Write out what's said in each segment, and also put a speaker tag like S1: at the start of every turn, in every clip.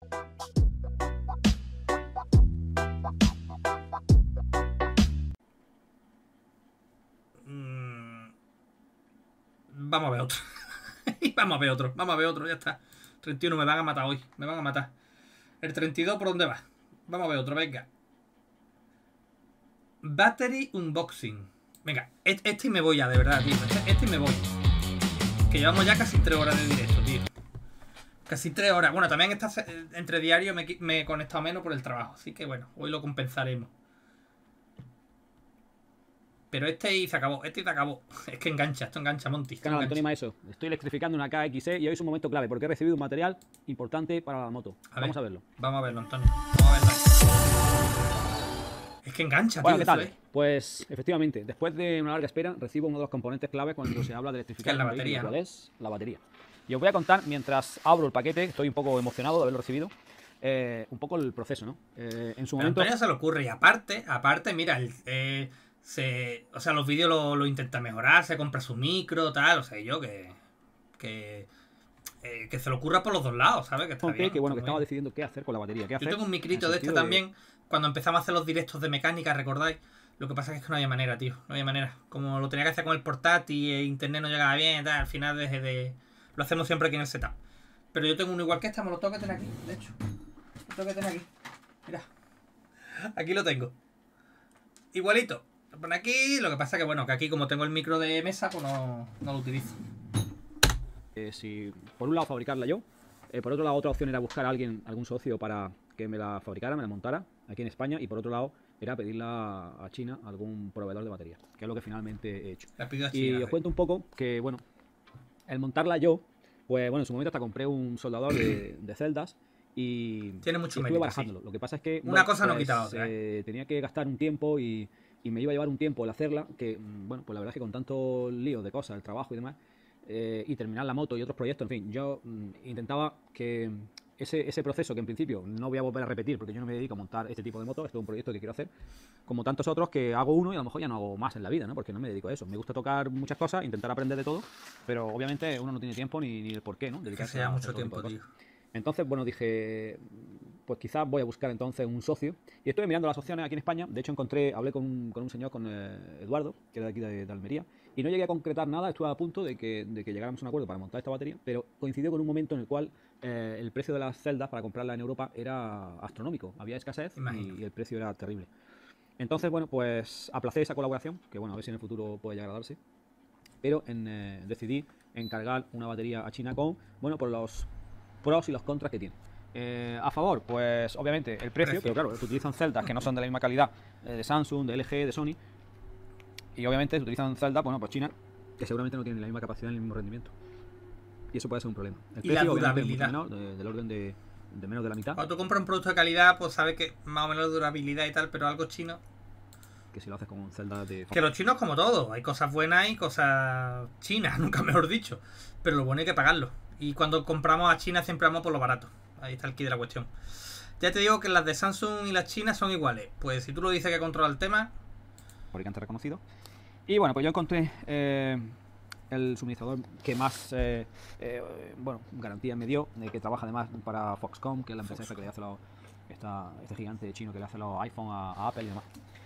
S1: Vamos a ver otro. Vamos a ver otro, vamos a ver otro, ya está. 31 me van a matar hoy, me van a matar. El 32, ¿por dónde va? Vamos a ver otro, venga. Battery Unboxing. Venga, este y me voy ya, de verdad, tío. Este y me voy. Que llevamos ya casi 3 horas de directo, tío. Casi 3 horas. Bueno, también entre diario me he conectado menos por el trabajo. Así que bueno, hoy lo compensaremos. Pero este y se acabó, este y se acabó. Es que engancha, esto engancha, Monty.
S2: Canal Antonio Maeso. Estoy electrificando una KXE y hoy es un momento clave porque he recibido un material importante para la moto. Vamos a verlo.
S1: Vamos a verlo, Antonio. Vamos a verlo. Es que engancha,
S2: bueno,
S1: tío.
S2: ¿qué tal? Pues efectivamente, después de una larga espera, recibo uno de los componentes clave cuando se habla de electrificar
S1: la batería,
S2: ¿cuál es? La batería. Y os voy a contar, mientras abro el paquete, estoy un poco emocionado de haberlo recibido, un poco el proceso, ¿no? En su momento...
S1: Antonio se le ocurre y aparte, mira, o sea, los vídeos lo intenta mejorar, se compra su micro, tal, o sea, yo que se le ocurra por los dos lados, ¿sabes? Que está bien,
S2: que bueno, que estaba decidiendo qué hacer con la batería, qué hacer.
S1: Yo tengo un micrito de este también, cuando empezamos a hacer los directos de mecánica, ¿recordáis? Lo que pasa es que no había manera, tío, no había manera. Como lo tenía que hacer con el portátil e internet no llegaba bien, tal, al final dejé de... Lo hacemos siempre aquí en el setup. Pero yo tengo uno igual que este, me lo tengo que tener aquí, de hecho. Lo tengo que tener aquí. Mira. Aquí lo tengo. Igualito. Lo pone aquí, lo que pasa que bueno, que aquí como tengo el micro de mesa, pues no lo utilizo.
S2: Si por un lado fabricarla yo, por otro lado otra opción era buscar a alguien, algún socio para que me la fabricara, me la montara aquí en España, y por otro lado era pedirla a China, a algún proveedor de batería, que es lo que finalmente he hecho.
S1: La pido a China,
S2: y os cuento un poco que, bueno, el montarla yo, pues bueno, en su momento hasta compré un soldador de celdas y
S1: tiene mucho
S2: estuve
S1: mérito,
S2: barajándolo. Sí. Lo que pasa es que
S1: una cosa no quita la otra.
S2: Tenía que gastar un tiempo y me iba a llevar un tiempo el hacerla, que bueno, pues la verdad es que con tanto lío de cosas, el trabajo y demás, y terminar la moto y otros proyectos, en fin, yo intentaba que ese proceso que en principio no voy a volver a repetir porque yo no me dedico a montar este tipo de motos, esto es un proyecto que quiero hacer, como tantos otros que hago uno y a lo mejor ya no hago más en la vida, ¿no? Porque no me dedico a eso. Me gusta tocar muchas cosas, intentar aprender de todo, pero obviamente uno no tiene tiempo ni el por qué, ¿no?
S1: Dedicarse que sea mucho tiempo, tío.
S2: Entonces, bueno, dije, pues quizás voy a buscar entonces un socio. Y estuve mirando las opciones aquí en España. De hecho, hablé con un señor, con Eduardo, que era de aquí de Almería, y no llegué a concretar nada. Estuve a punto de que llegáramos a un acuerdo para montar esta batería, pero coincidió con un momento en el cual el precio de las celdas para comprarla en Europa era astronómico. Había escasez y el precio era terrible. Entonces, bueno, pues aplacé esa colaboración, que bueno, a ver si en el futuro puede llegar a darse. Pero decidí encargar una batería a China con, bueno, por los pros y los contras que tiene. A favor, pues obviamente el precio, pero claro, se utilizan celdas que no son de la misma calidad de Samsung, de LG, de Sony, y obviamente se utilizan celdas, bueno, pues China, que seguramente no tienen la misma capacidad ni el mismo rendimiento. Y eso puede ser un problema. El precio,
S1: la durabilidad.
S2: Es mucho menor, del orden de menos de la mitad.
S1: Cuando tú compras un producto de calidad, pues sabes que más o menos la durabilidad y tal, pero algo chino...
S2: Que si lo haces con celdas de...
S1: Que los chinos como todo, hay cosas buenas y cosas chinas, nunca mejor dicho. Pero lo bueno hay que pagarlo. Y cuando compramos a China siempre vamos por lo barato. Ahí está el kit de la cuestión. Ya te digo que las de Samsung y las chinas son iguales. Pues si tú lo dices que controla el tema...
S2: Fabricante reconocido. Y bueno, pues yo encontré el suministrador que más bueno, garantía me dio, que trabaja además para Foxconn, que es la empresa esta que le hace este gigante chino que le hace los iPhone a Apple y demás.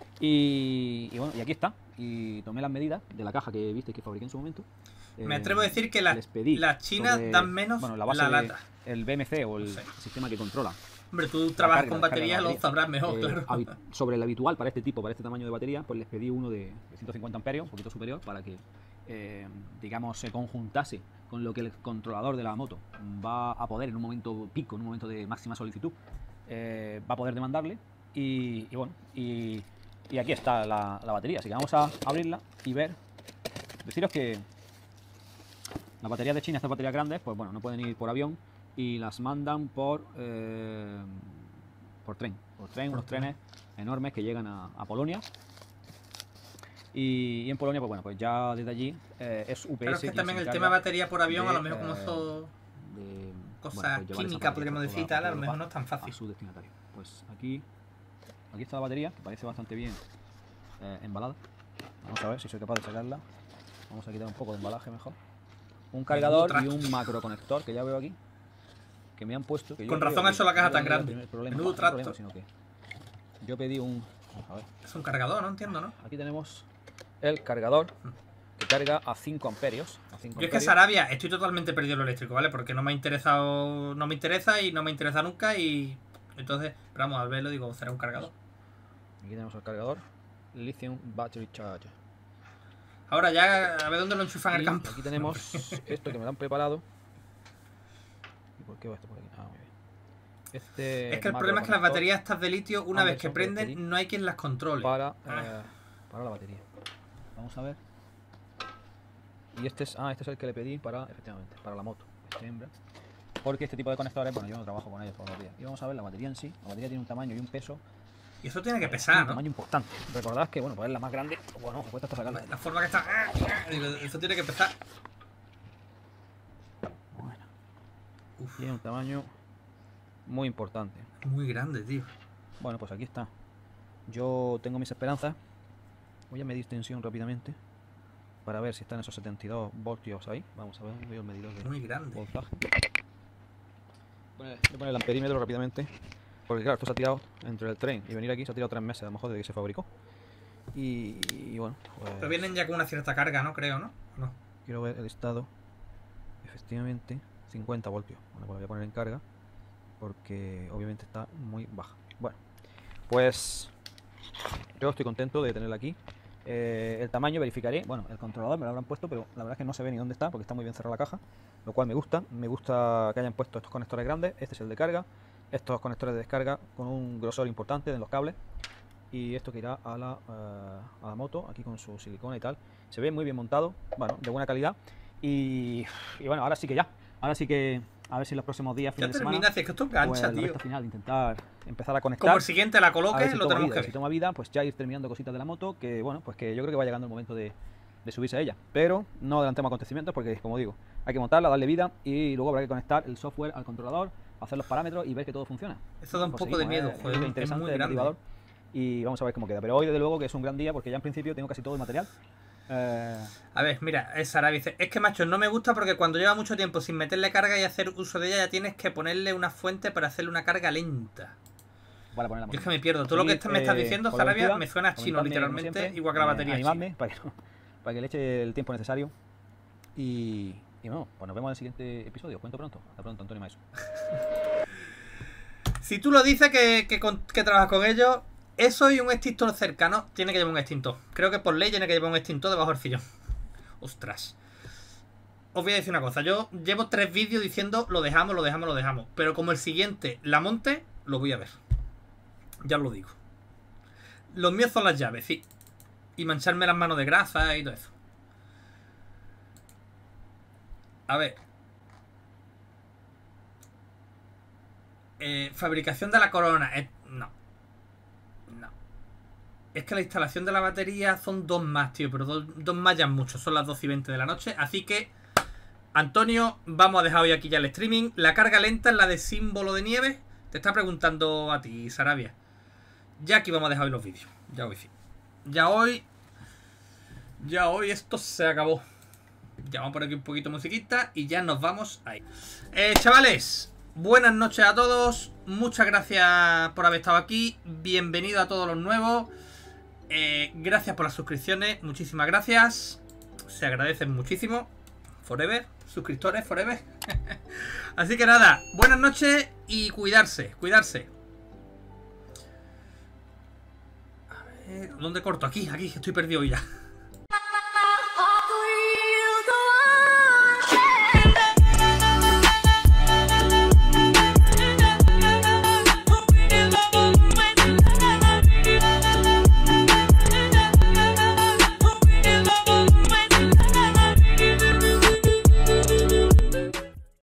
S2: Y bueno, y aquí está. Y tomé las medidas de la caja que viste que fabriqué en su momento.
S1: Me atrevo a decir que las chinas dan menos la lata.
S2: El BMC o el sistema que controla.
S1: Hombre, tú trabajas con batería, lo sabrás mejor, claro.
S2: Sobre el habitual para este tamaño de batería, pues les pedí uno de 150 amperios, un poquito superior, para que, digamos, se conjuntase con lo que el controlador de la moto va a poder en un momento pico, en un momento de máxima solicitud, va a poder demandarle. Y bueno, y aquí está la batería, así que vamos a abrirla y ver. Deciros que las baterías de China, estas baterías grandes, pues bueno, no pueden ir por avión y las mandan por tren. Unos trenes enormes que llegan a Polonia. Y en Polonia, pues bueno, pues ya desde allí es UPS.
S1: Pero es que también el tema de batería por avión, a lo mejor como eso... cosas químicas, podríamos decir, tal, a lo mejor no es tan fácil.
S2: A su destinatario. Pues aquí está la batería, que parece bastante bien embalada. Vamos a ver si soy capaz de sacarla. Vamos a quitar un poco de embalaje mejor. Un cargador y un macro conector que ya veo aquí. que me han puesto. Que
S1: Con
S2: yo
S1: razón
S2: creo
S1: ha hecho
S2: que
S1: la caja
S2: no
S1: tan
S2: es el
S1: grande.
S2: primer problema,
S1: Menudo
S2: no es el
S1: tracto.
S2: problema, sino que yo pedí un. Vamos a ver.
S1: Es un cargador, no entiendo, ¿no?
S2: Aquí tenemos el cargador que carga a 5 amperios.
S1: Yo es que Sarabia estoy totalmente perdido en lo eléctrico, ¿vale? Porque no me ha interesado, no me interesa y no me interesa nunca y entonces, pero vamos, al verlo digo, será un cargador.
S2: Aquí tenemos el cargador Lithium Battery Charger.
S1: Ahora ya a ver dónde lo enchufan en el
S2: Y
S1: campo.
S2: aquí tenemos esto que me lo han preparado. ¿Y por qué va esto por aquí? Ah, muy bien.
S1: Es que el problema es que las baterías estas de litio, una vez que prenden, no hay quien las controle.
S2: Para la batería. Vamos a ver. Y este es el que le pedí para, efectivamente, para la moto. Este hembra. Porque este tipo de conectores, bueno, yo no trabajo con ellos todos los días. Y vamos a ver la batería en sí. La batería tiene un tamaño y un peso.
S1: Y eso tiene que pesar,
S2: un tamaño importante. Recordad que, bueno, pues es la más grande. Bueno, me cuesta hasta sacarla.
S1: La forma que está. Eso tiene que pesar.
S2: Bueno. Tiene un tamaño muy importante.
S1: Muy grande, tío. Bueno,
S2: pues aquí está. Yo tengo mis esperanzas. Voy a medir tensión rápidamente para ver si están esos 72 voltios ahí. Vamos a ver, veo el medidor de
S1: muy grande.
S2: voltaje. Voy a poner el amperímetro rápidamente. Porque claro, esto se ha tirado entre el tren y venir aquí, se ha tirado 3 meses a lo mejor desde que se fabricó. Y bueno, pues...
S1: Pero vienen ya con una cierta carga, ¿no? Creo, ¿no? No.
S2: Quiero ver el estado. Efectivamente, 50 voltios. Bueno, pues lo voy a poner en carga. Porque obviamente está muy baja. Bueno, pues yo estoy contento de tenerla aquí. El tamaño verificaré. Bueno, el controlador me lo habrán puesto, pero la verdad es que no se ve ni dónde está porque está muy bien cerrada la caja. Lo cual me gusta. Me gusta que hayan puesto estos conectores grandes. Este es el de carga. Estos conectores de descarga con un grosor importante en los cables. Y esto que irá a la moto, aquí con su silicona y tal. Se ve muy bien montado. Bueno, de buena calidad. Y bueno, ahora sí que ya. Ahora sí que... A ver si en los próximos días,
S1: fines de semana, es que esto engancha,
S2: pues,
S1: tío.
S2: Final, intentar empezar a conectar.
S1: Como el siguiente la coloque,
S2: si
S1: lo tenemos que ver.
S2: Si toma vida, pues ya ir terminando cositas de la moto, que bueno, pues que yo creo que va llegando el momento de subirse a ella. Pero no adelantemos acontecimientos porque, como digo, hay que montarla, darle vida y luego habrá que conectar el software al controlador, hacer los parámetros y ver que todo funciona.
S1: Eso da un poco de miedo, joder,
S2: es muy grande. Y vamos a ver cómo queda. Pero hoy, desde luego, que es un gran día porque ya en principio tengo casi todo el material.
S1: A ver, mira, Sara dice, es que macho, no me gusta porque cuando lleva mucho tiempo sin meterle carga y hacer uso de ella ya tienes que ponerle una fuente para hacerle una carga lenta.
S2: Vale, poner la
S1: Yo es que me pierdo. Todo lo que me estás diciendo, Sarabia, me suena chino literalmente, siempre, igual que la batería.
S2: Animadme para que le eche el tiempo necesario. Y bueno, pues nos vemos en el siguiente episodio. Cuento pronto. Hasta pronto, Antonio Maeso.
S1: Si tú lo dices que trabajas con ellos, eso y un extintor cercano tiene que llevar un extintor. Creo que por ley tiene que llevar un extintor debajo del sillón. Ostras. Os voy a decir una cosa. Yo llevo 3 vídeos diciendo lo dejamos. Pero como el siguiente la monte, lo voy a ver. Ya os lo digo. Los míos son las llaves, sí. Y mancharme las manos de grasa y todo eso. A ver. Fabricación de la corona. No. Es que la instalación de la batería son 2 más, tío. Pero 2 más ya es mucho. Son las 12 y 20 de la noche. Así que, Antonio, vamos a dejar hoy aquí ya el streaming. La carga lenta es la de símbolo de nieve. Te está preguntando a ti, Sarabia. Ya aquí vamos a dejar hoy los vídeos. Ya hoy sí. Ya hoy esto se acabó. Ya vamos por aquí un poquito de musiquita y ya nos vamos ahí. Chavales, buenas noches a todos. Muchas gracias por haber estado aquí. Bienvenido a todos los nuevos. Gracias por las suscripciones. Muchísimas gracias. Se agradecen muchísimo. Forever. Suscriptores, forever. Así que nada, buenas noches y cuidarse. A ver, ¿dónde corto? Aquí, estoy perdido ya.